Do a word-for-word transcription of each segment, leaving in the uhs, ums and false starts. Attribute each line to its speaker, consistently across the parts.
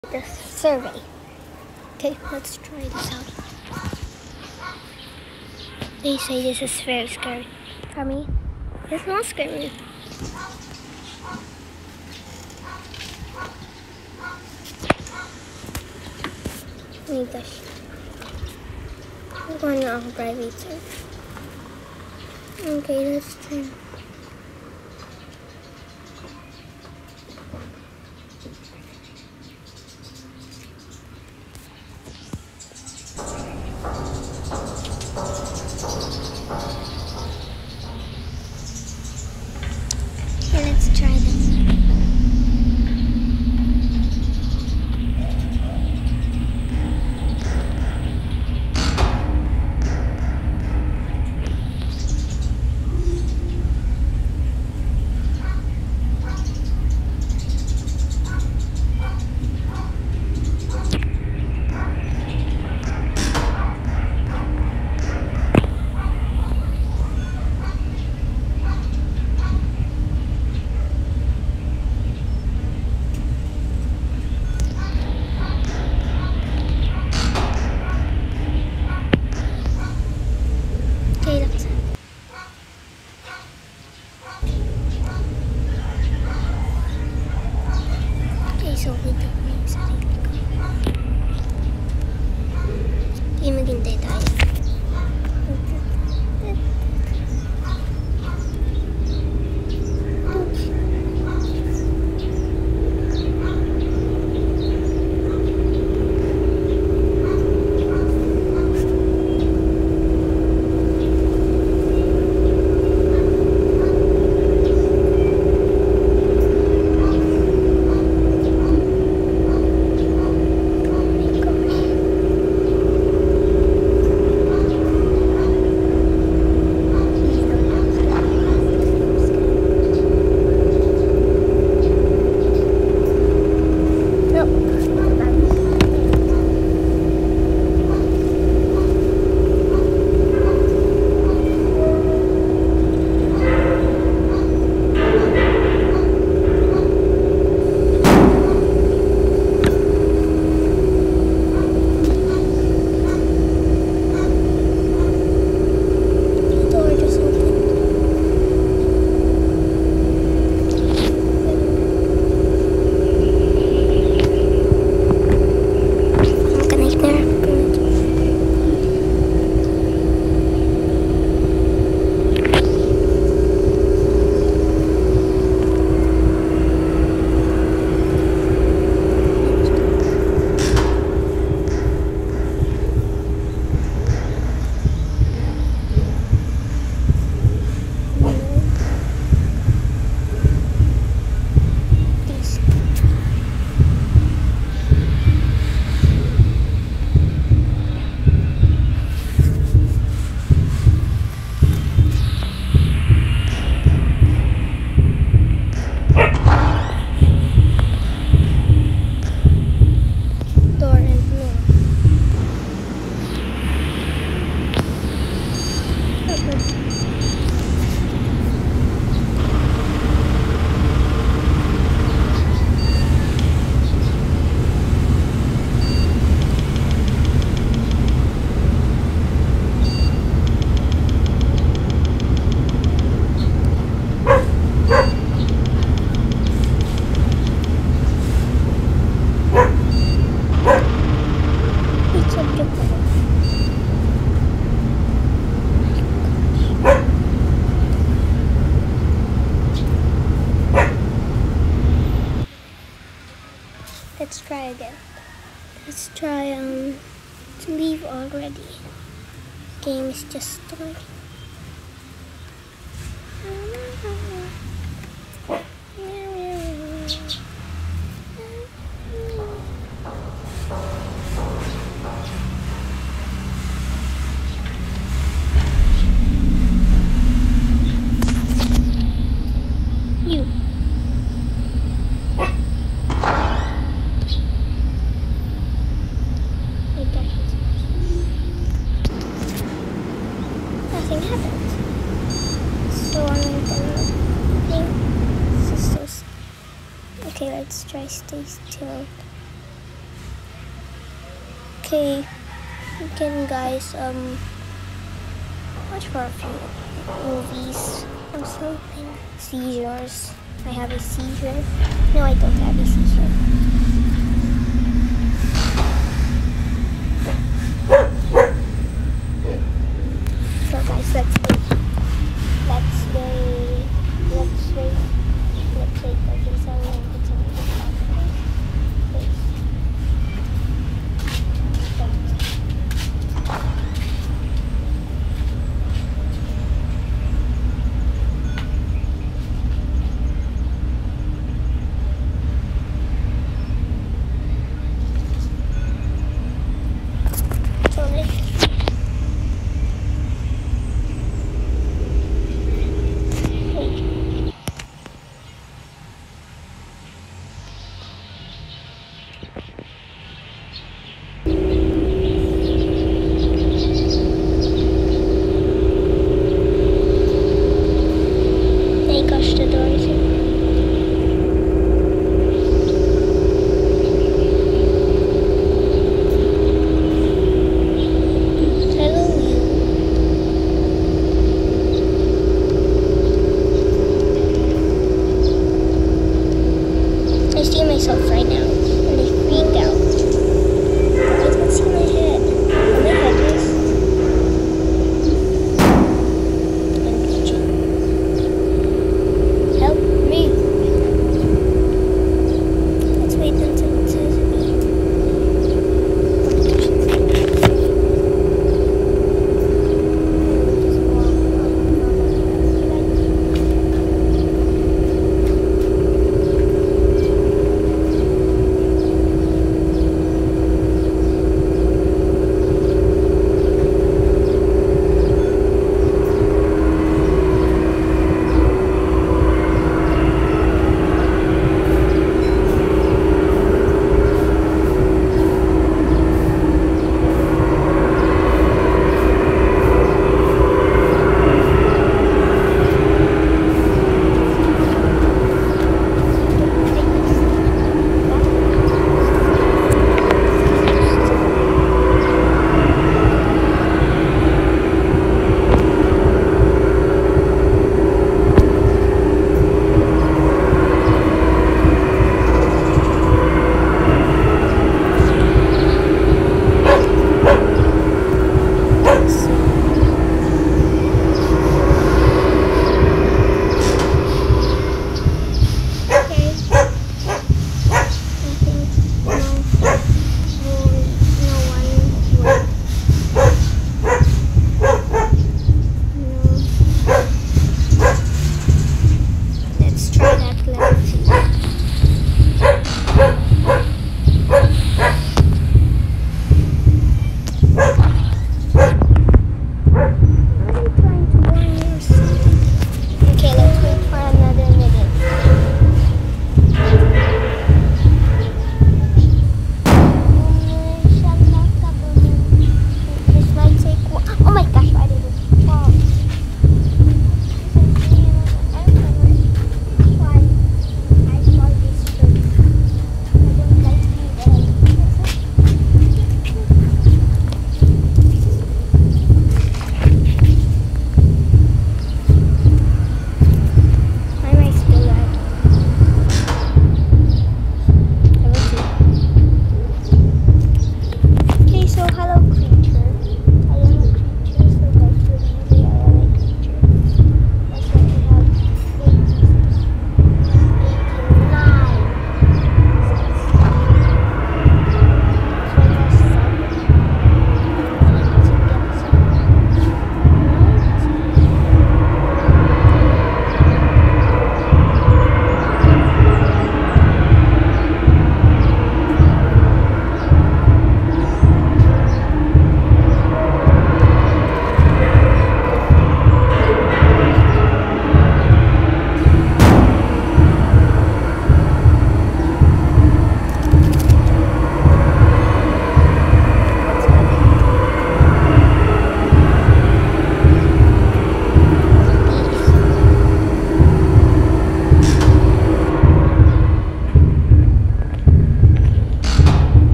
Speaker 1: The survey. Okay, let's try this out. They say this is very scary. For me, it's not scary. Oh my gosh. I'm going off private search. Okay, let's try. Okay, let's try this. Okay, that's it. Okay, so we don't need setting. Hindi maghintay tayo. Let's try again. Let's try um to leave already. Game is just starting. You. Nothing happened. So I'm gonna Okay, you can guys um watch for a few movies or something. Seizures. I have a seizure. No, I don't have a seizure. So guys, let's wait. Let's wait. Let's wait. Let's wait. Okay, so I'm going to put some music on. Wait.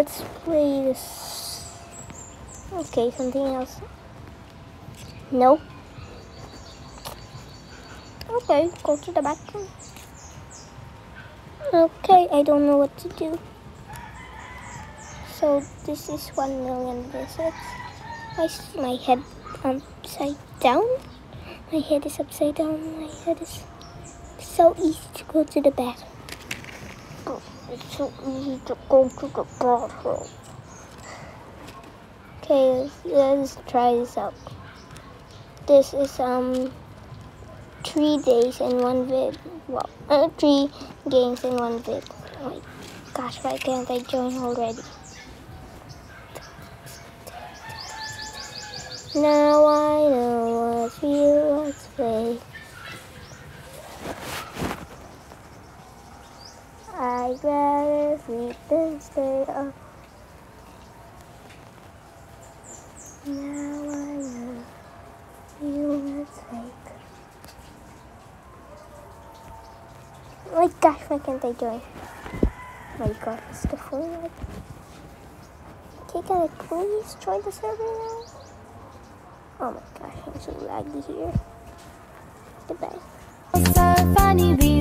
Speaker 1: let's play this. Okay, something else. No. Okay, go to the background. Okay, I don't know what to do. So this is one million visits. Why is my head upside down? My head is upside down. My head is so easy to go to the bathroom. Oh, it's so easy to go to the bathroom. Okay, let's, let's try this out. This is um three days in one vid. Well, uh, three games in one vid. Oh my gosh, why can't I join already? Now I know what's real, what's fake. I'd rather sleep than stay up. Now I know real, what's fake. Oh my gosh, why can't I join? Oh my god, it's the phone lag. Okay, can I please join the server now? Oh my gosh, I'm so laggy here. Goodbye.